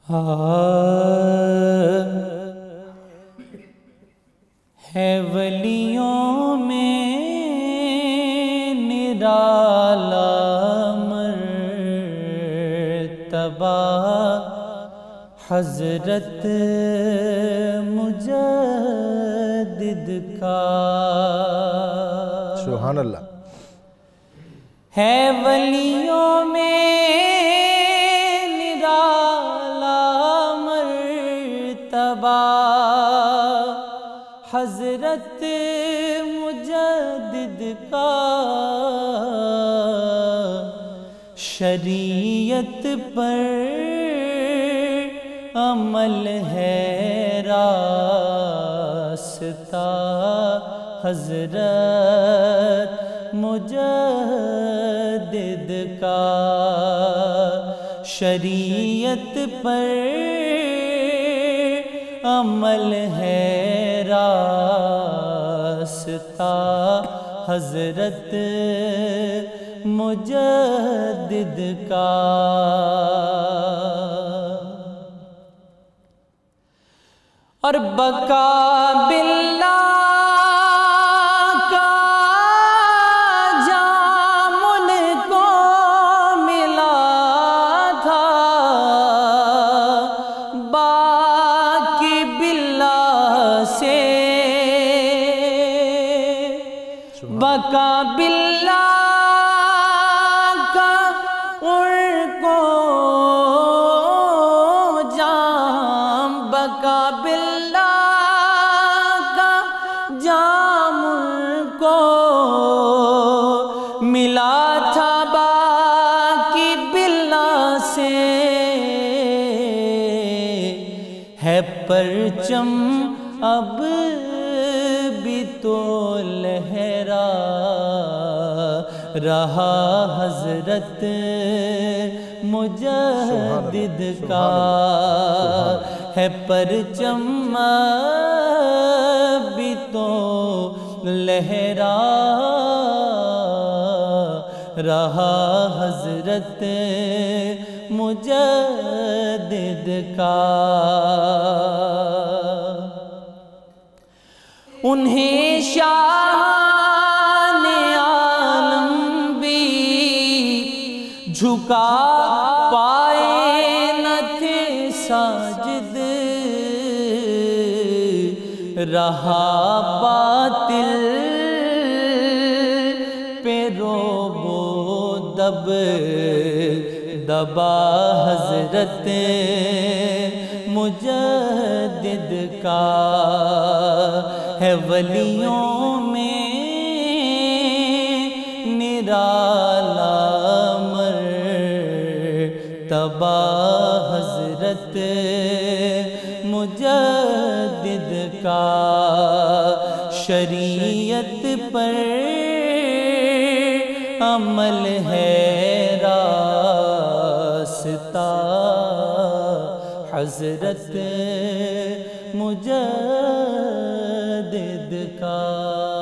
ہے ولیوں میں نرالا مرتبہ حضرت مجدد کا۔ سبحان اللہ۔ ہے ولیوں میں نرالا مرتبہ حضرت مجدد کا۔ شریعت پر عمل ہے راستہ حضرت مجدد کا۔ شریعت پر عمل ہے راستہ حضرت مجدد کا۔ اور بقا باللہ کا جام ان کو ملا تھا، باقی باللہ سے بقا باللہ کا ان کو جام، بقا باللہ کا جام ان کو ملا تھا، باقی باللہ سے ہے پرچم اب بھی تو لہرا رہا حضرت مجدد کا۔ ہے پرچم بھی تو لہرا رہا حضرت مجدد کا۔ انہیں شاہان عالم بھی جھکا پائے نہ تھے ساجد، رہا باطل پہ روب و دب دبا حضرت مجدد کا۔ ہے ولیوں میں نرالا مرتبہ حضرت مجدد کا۔ شریعت پر عمل ہے راستہ حضرت مجدد کا۔